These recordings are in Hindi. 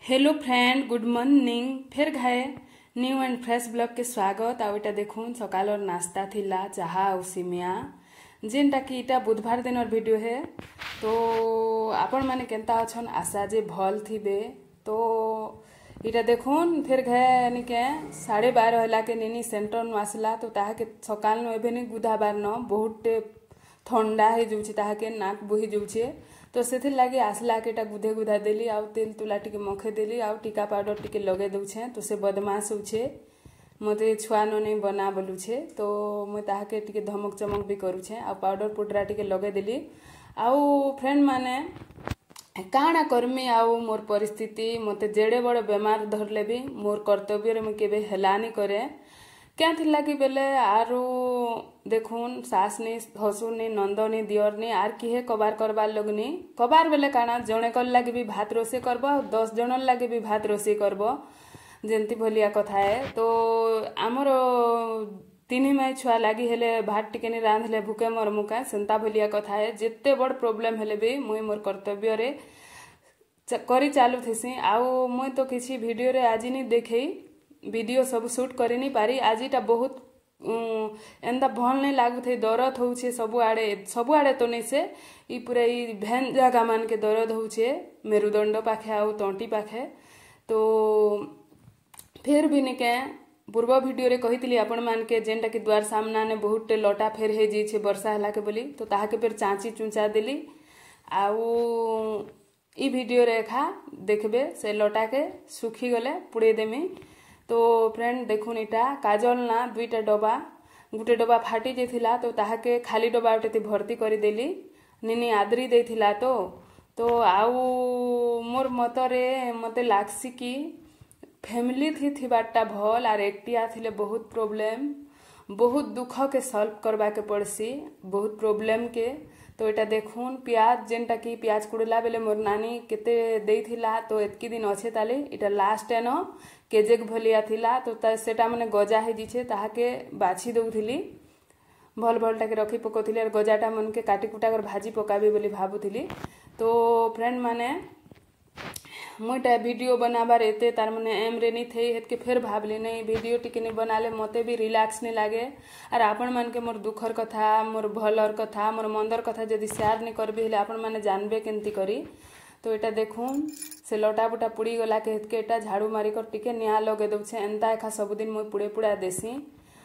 Hello friend, good morning. फिर घाए न्यू एंड फ्रेश ब्लॉग के स्वागत। आउटा देखून सकाल नास्ता थिला चाहा और सिमिया जेनटा कि इटा बुधवार दिन वीडियो है। तो आपण माने केंता अछन आशा जे भल थिबे। तो इटा देखून फिर घाए निके 12:30 होला के निनी सेंटर नु आसला। तो ताहा के सकाल नु एबे नि बुधवार न बहुत ठंडा हो जाउछे, ताहा के नाक बोही जाउछे। तो से लगे आसला के गुधे गुधा देली आउ तेल तुला टिके मखे देली आउ टीका पाउडर टिके लगे दउछे। तो से बदमाश होछे, मते छुआ न नहीं बना बोलुछे। तो मैं ताहाके टिके धमक चमक भी करूछे आउ पाउडर पुडरा टिके लगे देली। आउ फ्रेंड माने काଣା करमी आउ मोर परिस्थिति मते जेड़े बड़ बेमार धरले भी मोर कर्तव्य रे मैं केबे हेलानी करे। क्या थिला कि बेले आरु देखून सासनी हसुनी नंदनी दियरनी आर किहे कबार करबार लगनी। कबार बेले काना जणे कर लागे भी भात रोषे करबो, 10 जन लागे भी भात रोषे करबो, जेंती भलिया कथा है। तो आमर 3 माई छुआ लागी हेले भात टिके नि रांधले भूखे मर मुका सेंता भलिया कथा है। जेते बड़ प्रॉब्लम हेले भी मुई मोर कर्तव्य रे करी चालू थेसी। आउ मुई तो किसी वीडियो रे आज नहीं देखई, वीडियो सब शूट करी नहीं पारी। आजीटा बहुत एंदा भल नहीं लागू थे, दर्द होउछे सब आड़े तो नहीं से ई पूरा ई भेन जगह मान के दर्द होउछे, मेरुदंड पाखे आउ तंटी पाखे। तो फिर भी निके पूर्व वीडियो रे कहितली आपण मान के जेंटा कि द्वार सामना ने बहुत लटा फेर हे जी वर्षा हला के बोली। तो ताहा के फिर चाची चुंचा देली आउ ई वीडियो रे खा देखबे से लटा के सुखी गले पुड़े देमी। तो फ्रेंड देखुन इटा काजल ना 2टा डब्बा, गुटे डब्बा फाटी जाइथिला। तो ताहा के खाली डब्बा उठे भर्ती कर देली। निनी आदरी देथिला। तो आउ मोर मतरे मते लागसी कि फैमिली थिबाटा भल आर एकटिया थिले बहुत प्रॉब्लम, बहुत दुख के सॉल्व करबा के पड़सी, बहुत प्रॉब्लम के। तो एटा देखून प्याज जेनटा कि प्याज कुड़ला बेले मोर नानी केते देइथिला। तो एतकी दिन अच्छे ताले इटा लास्ट एन केजेक भलिया थिला। तो सेटा माने गजा हे जिछे, ताहा के बाछि दउथिली भल भलटा के रखी पकोथिली और गजाटा मन के काटी कुटा कर भाजी पकाबी बोली भाबुथिली। तो फ्रेंड माने मुईटा वीडियो बनाबार एते तार माने एम रे नहीं थे हेत के फिर भाबली नहीं वीडियो टिके नहीं बनाले मते भी रिलैक्स नहीं लागे। और आपण मान के मोर दुखर कथा, मोर भलर कथा, मोर मंदर कथा जदि शेयर नहीं करबी हेले आपण माने जानबे केंती करी। तो एटा देखून से लटा बुटा पुड़ी गला के हेत के एटा झाड़ू मारी कर टिके निया लगे दउछे। एंता एखा सबुदिन मुई पुड़े पुड़ा देसी।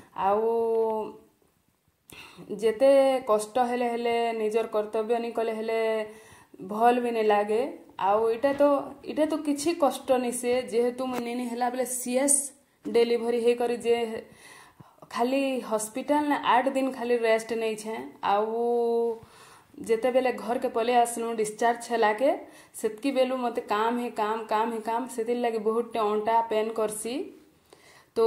आउ जेते कष्ट हेले हेले निजर कर्तव्य नहीं कले हेले भल भी नहीं लागे। आउ इटा तो किछि कष्ट नहीं से, जेहेतु मुझे नहीं हला बेले सीएस डिलीवरी हे करी जे खाली हॉस्पिटल ने 8 दिन खाली रेस्ट नहीं छे। आउ जेते बेले घर के पले आसलू डिस्चार्ज छला के सेतकी बेलू मते काम ही काम सेति लगे बहुत अंटा पेन करसी। तो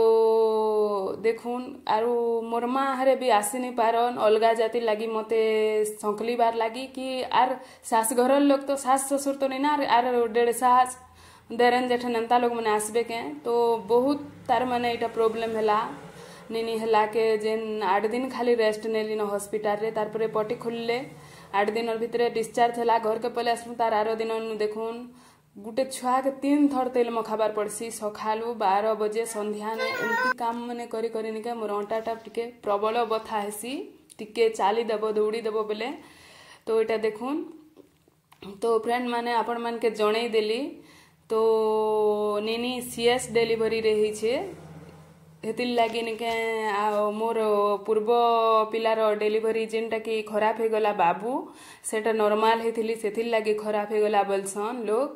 देखून आरु मोर माँ हरे भी आसी नहीं पारन अलगा जाति लगी मते संकली बार लगी कि आर सास घर लोग तो सास ससुर तो नहीं ना आर डेढ़ सास देरन जेठन एंता लोग मैंने आसबे के। तो बहुत तार माने इटा प्रॉब्लम हैला निनी हैला के जेन 8 दिन खाली रेस्ट नेली न हॉस्पिटल रे। तार परे पटी खुलले 8 दिन भितर डिस्चार्ज हैला घर के पले आसलू। तार आरो दिन देखून गुटे छुआ के 3 थर तेल मखाबार पड़सी, सखालू 12 बजे संध्या ने एमती काम माने करी करी निके मोर अंटाटा टिके प्रबल बथा हेसी, टिके चाली देबो दौड़ी देबो बेले। तो एटा देखून। तो फ्रेंड माने आपण मान के जणई देली। तो निनी सीएस डिलीवरी रे ही छे हेतिल लागी निके मोर पूर्व पिलार डिलीवरी जेनटा कि खराब हे गला बाबू सेटा नॉर्मल हेतिली, सेतिल लागी खराब हे गला बोलसन लोग।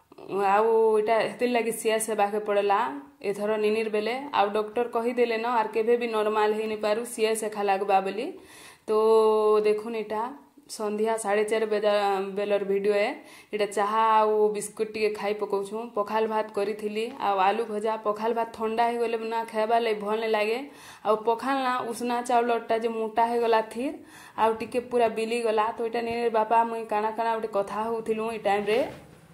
आउ इटा हेतिल लागी सीएस हेबाके पड़ला एथर निनिर बेले। आउ डॉक्टर कही देले न आर केबे भी नॉर्मल हे नहीं पारू सीएस एखा लागबा बोली। तो देखुन इटा संध्या 4:30 बेलर वीडियो है। इटा चाहा आउ बिस्कुट टिके खाई पकाउछु। पखाल भात करी आउ आलू भजा। पखाल भात ठंडा हो गले ना खाइबा लगे भल नहीं लागे। आउ पखाल ना उसना चाउलटा जो मोटा हो गला थिर आउ टिके पूरा बिली गला। तो इटा निनिर बापा मुई काना गोटे कथा होउथिलु ई टाइम रे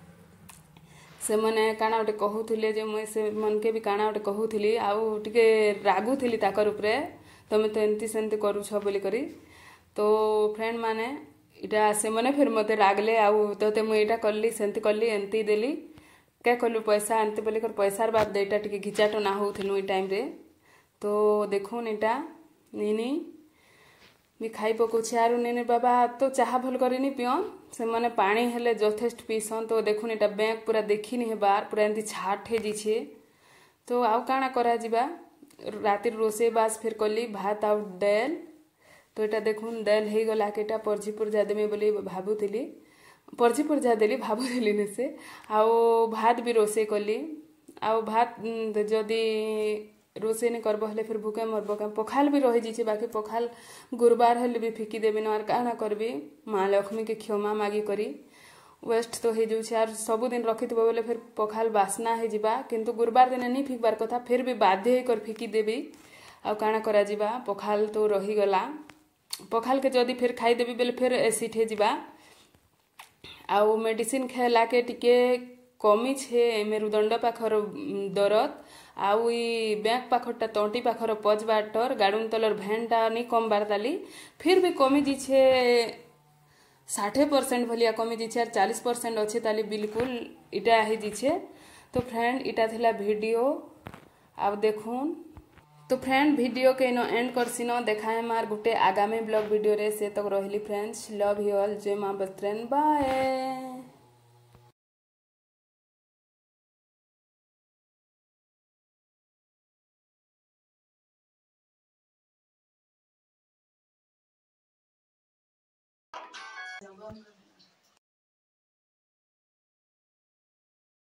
से मने काना गोटे कहूथिले जे मुई से मन के भी काना गोटे कहूथिली आउ टिके रागुथिली ताकर उपरे तमे तो एंती सेंती करूछ बोली करी। तो फ्रेंड माने इटा से मने फिर मते रागले आउ तोते मुई इटा करली सेंती करली एंती देली। क्या कलु पैसा आनते बोले पैसार बाद एटा टिके घिचाट ना होथलु ई टाइम रे तो देखुन एटा नीनी भी खाई पकाउछे आरु नेने बाबा तो चाहा भल करिनी पियन से माने पानी हेले यथेष्ट पीसन तो देखुन एटा बैंक पूरा देखिनी हेबार पूरा एंती छाट हे जिछे तो आउ काଣା करा जिबा राति रोसे बास फिर कली भात आउ दाल तो एटा देखुन दाल हे गला केटा परजीपुर जा देमे बोली भाबुथिली परजीपुर जा देली भाबुथिली ने से आउ भात भी रोसे कली आउ भात जदि रोसे नहीं करब हेले फिर भूखे मरब क्या पखाल भी रही जाइए बाकी पखाल गुरुवार हेले भी फिकी देवी न काना करबी माँ लक्ष्मी के क्षमा मागी करी वेस्ट तो हो जाऊे आर सबुदिन रखी बोले फिर पखाल बास्ना हो जावा किंतु गुरुवार दिन नहीं फिकबार कथा फिर भी बाध्य होकर फिकी देवी आउ काना करा जिबा पखाल तो रही गला पखाल के जदि फिर खाईदेवी बेले फिर एसिड हो जावा आउ मेडिसिन खेला के टिके कमी छे मेरुदंड पाखर दरद आउ ई बैंक पाखरटा तंटी पाखर पज बाटर गाड़ुन तलर भेनटा नहीं कम बारताली फिर भी कमी जीछे 60% भलिया कमी जीछे और 40% अच्छे ताली बिल्कुल इटा ही जीछे तो फ्रेंड इटा थिला वीडियो अब देखुन तो फ्रेंड वीडियो के नो एंड करसी न देखाए मार गुटे आगामी ब्लॉग वीडियो रे से तक रहिली फ्रेंड्स लव यू ऑल जय मां बत्रेन बाय।